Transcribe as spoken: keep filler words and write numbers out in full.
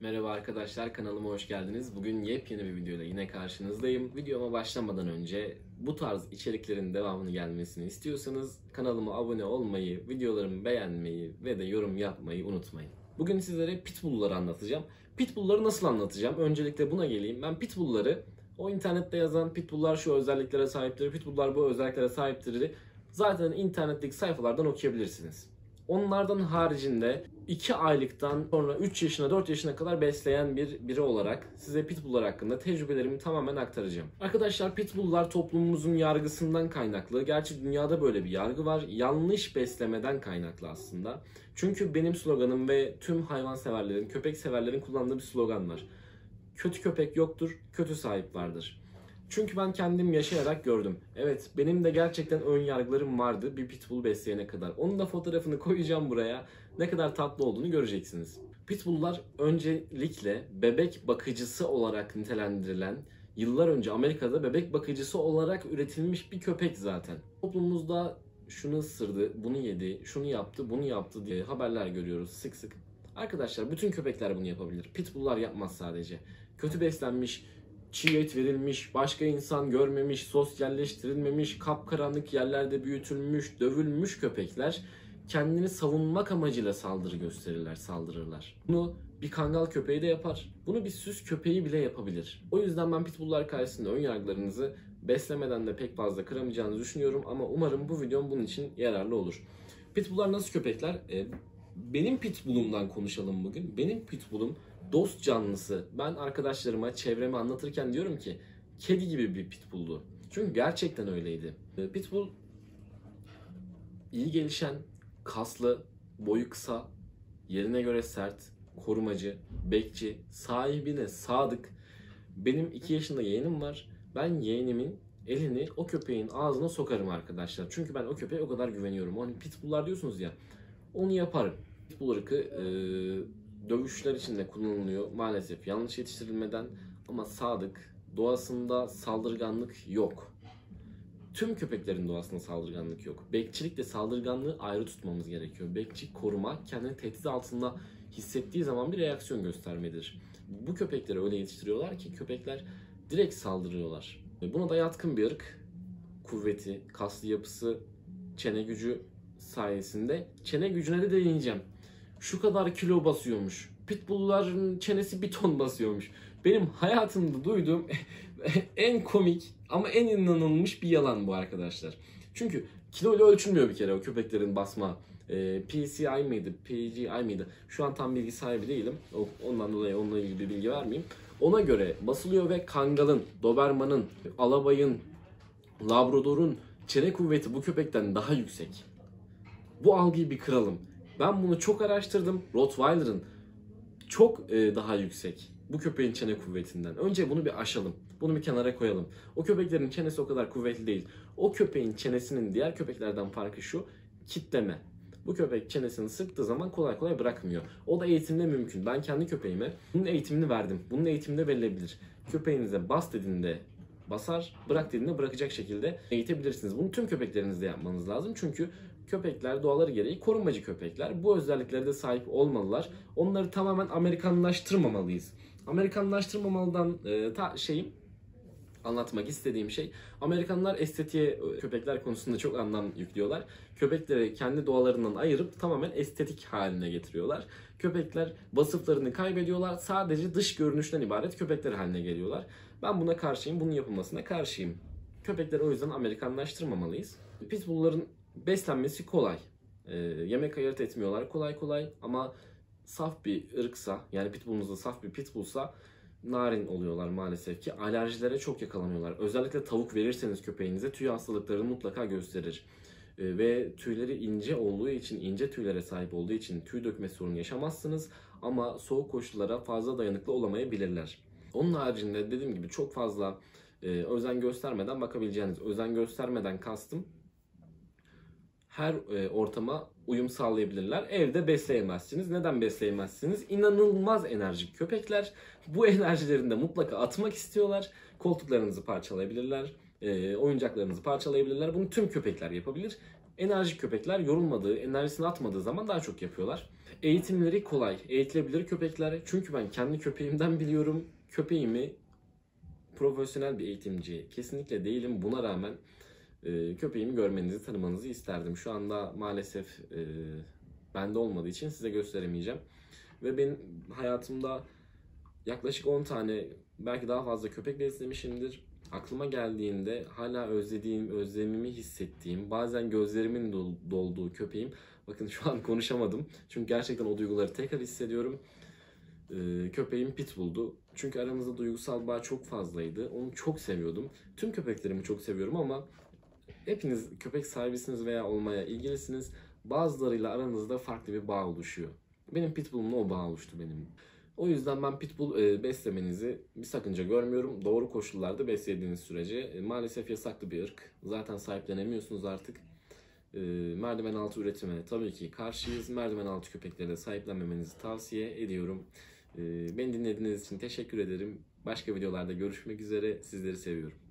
Merhaba arkadaşlar, kanalıma hoş geldiniz. Bugün yepyeni bir videoyla yine karşınızdayım. Videoma başlamadan önce bu tarz içeriklerin devamını gelmesini istiyorsanız kanalıma abone olmayı, videolarımı beğenmeyi ve de yorum yapmayı unutmayın. Bugün sizlere pitbullları anlatacağım. Pitbullları nasıl anlatacağım? Öncelikle buna geleyim. Ben pitbullları, o internette yazan pitbulllar şu özelliklere sahiptir, pitbulllar bu özelliklere sahiptir, zaten internetteki sayfalardan okuyabilirsiniz. Onlardan haricinde iki aylıktan sonra üç yaşına dört yaşına kadar besleyen bir biri olarak size pitbulllar hakkında tecrübelerimi tamamen aktaracağım. Arkadaşlar, pitbulllar toplumumuzun yargısından kaynaklı. Gerçi dünyada böyle bir yargı var. Yanlış beslemeden kaynaklı aslında. Çünkü benim sloganım ve tüm hayvanseverlerin, köpek severlerin kullandığı bir slogan var. Kötü köpek yoktur, kötü sahip vardır. Çünkü ben kendim yaşayarak gördüm. Evet, benim de gerçekten ön yargılarım vardı bir pitbull besleyene kadar. Onun da fotoğrafını koyacağım buraya. Ne kadar tatlı olduğunu göreceksiniz. Pitbulllar öncelikle bebek bakıcısı olarak nitelendirilen, yıllar önce Amerika'da bebek bakıcısı olarak üretilmiş bir köpek zaten. Toplumumuzda şunu ısırdı, bunu yedi, şunu yaptı, bunu yaptı diye haberler görüyoruz sık sık. Arkadaşlar, bütün köpekler bunu yapabilir. Pitbulllar yapmaz sadece. Kötü beslenmiş, çiğ et verilmiş, başka insan görmemiş, sosyalleştirilmemiş, kapkaranlık yerlerde büyütülmüş, dövülmüş köpekler kendini savunmak amacıyla saldırı gösterirler, saldırırlar. Bunu bir kangal köpeği de yapar. Bunu bir süs köpeği bile yapabilir. O yüzden ben pitbulllar karşısında ön yargılarınızı beslemeden de pek fazla kıramayacağınızı düşünüyorum ama umarım bu videom bunun için yararlı olur. Pitbulllar nasıl köpekler? Ee, benim pitbullumdan konuşalım bugün. Benim pitbullum dost canlısı. Ben arkadaşlarıma, çevreme anlatırken diyorum ki kedi gibi bir pitbulldu. Çünkü gerçekten öyleydi. Pitbull iyi gelişen, kaslı, boyu kısa, yerine göre sert, korumacı, bekçi, sahibine sadık. Benim iki yaşında yeğenim var. Ben yeğenimin elini o köpeğin ağzına sokarım arkadaşlar. Çünkü ben o köpeğe o kadar güveniyorum. Hani pitbulllar diyorsunuz ya, onu yaparım. Pitbull ırkı e, dövüşler için de kullanılıyor maalesef yanlış yetiştirilmeden, ama sadık, doğasında saldırganlık yok. Tüm köpeklerin doğasında saldırganlık yok. Bekçilikle saldırganlığı ayrı tutmamız gerekiyor. Bekçi koruma, kendini tehdit altında hissettiği zaman bir reaksiyon göstermedir. Bu köpekleri öyle yetiştiriyorlar ki köpekler direkt saldırıyorlar. Buna da yatkın bir ırk. Kuvveti, kaslı yapısı, çene gücü sayesinde. Çene gücüne de değineceğim. Şu kadar kilo basıyormuş. Pitbullların çenesi bir ton basıyormuş. Benim hayatımda duyduğum en komik ama en inanılmış bir yalan bu arkadaşlar. Çünkü kilo ile ölçülmüyor bir kere o köpeklerin basma. E, P C I mıydı, P G I mıydı? Şu an tam bilgi sahibi değilim. Ondan dolayı onunla ilgili bir bilgi vermeyeyim. Ona göre basılıyor ve kangalın, dobermanın, alabayın, labradorun çene kuvveti bu köpekten daha yüksek. Bu algıyı bir kıralım. Ben bunu çok araştırdım. Rottweiler'ın çok e, daha yüksek bu köpeğin çene kuvvetinden. Önce bunu bir aşalım. Bunu bir kenara koyalım. O köpeklerin çenesi o kadar kuvvetli değil. O köpeğin çenesinin diğer köpeklerden farkı şu: kitleme. Bu köpek çenesini sıktığı zaman kolay kolay bırakmıyor. O da eğitimle mümkün. Ben kendi köpeğime bunun eğitimini verdim. Bunun eğitimini verilebilir. Köpeğinize bas dediğinde basar, bırak dediğinde bırakacak şekilde eğitebilirsiniz. Bunu tüm köpeklerinizde yapmanız lazım. Çünkü köpekler doğaları gereği korumacı köpekler. Bu özelliklere de sahip olmalılar. Onları tamamen Amerikanlaştırmamalıyız. Amerikanlaştırmamalıdan e, ta, şeyim anlatmak istediğim şey, Amerikanlar estetiğe köpekler konusunda çok anlam yüklüyorlar. Köpekleri kendi doğalarından ayırıp tamamen estetik haline getiriyorlar. Köpekler vasıflarını kaybediyorlar. Sadece dış görünüşten ibaret köpekler haline geliyorlar. Ben buna karşıyım. Bunun yapılmasına karşıyım. Köpekleri o yüzden Amerikanlaştırmamalıyız. Pitbullların beslenmesi kolay. Ee, yemek ayırt etmiyorlar kolay kolay, ama saf bir ırksa, yani pitbullunuzda saf bir pitbullsa narin oluyorlar maalesef ki. Alerjilere çok yakalanıyorlar. Özellikle tavuk verirseniz köpeğinize tüy hastalıklarını mutlaka gösterir. Ee, ve tüyleri ince olduğu için, ince tüylere sahip olduğu için tüy dökme sorunu yaşamazsınız, ama soğuk koşullara fazla dayanıklı olamayabilirler. Onun haricinde dediğim gibi çok fazla e, özen göstermeden bakabileceğiniz, özen göstermeden kastım, her e, ortama uyum sağlayabilirler. Evde besleyemezsiniz. Neden besleyemezsiniz? İnanılmaz enerjik köpekler. Bu enerjilerini de mutlaka atmak istiyorlar. Koltuklarınızı parçalayabilirler. E, oyuncaklarınızı parçalayabilirler. Bunu tüm köpekler yapabilir. Enerjik köpekler yorulmadığı, enerjisini atmadığı zaman daha çok yapıyorlar. Eğitimleri kolay, eğitilebilir köpekler. Çünkü ben kendi köpeğimden biliyorum. Köpeğimi profesyonel bir eğitimci kesinlikle değilim. Buna rağmen e, köpeğimi görmenizi, tanımanızı isterdim. Şu anda maalesef e, bende olmadığı için size gösteremeyeceğim. Ve benim hayatımda yaklaşık on tane, belki daha fazla köpek beslemişimdir. Aklıma geldiğinde hala özlediğim, özlemimi hissettiğim, bazen gözlerimin dol- dolduğu köpeğim. Bakın şu an konuşamadım. Çünkü gerçekten o duyguları tekrar hissediyorum. Ee, köpeğim Pitbull'du. Çünkü aramızda duygusal bağ çok fazlaydı. Onu çok seviyordum. Tüm köpeklerimi çok seviyorum ama hepiniz köpek sahibisiniz veya olmaya ilgilisiniz. Bazılarıyla aranızda farklı bir bağ oluşuyor. Benim Pitbull'umla o bağ oluştu benim. O yüzden ben Pitbull e, beslemenizi bir sakınca görmüyorum. Doğru koşullarda beslediğiniz sürece. E, maalesef yasaklı bir ırk. Zaten sahiplenemiyorsunuz artık. E, merdiven altı üretime tabii ki karşıyız. Merdiven altı köpekleri de sahiplenmemenizi tavsiye ediyorum. E, beni dinlediğiniz için teşekkür ederim. Başka videolarda görüşmek üzere. Sizleri seviyorum.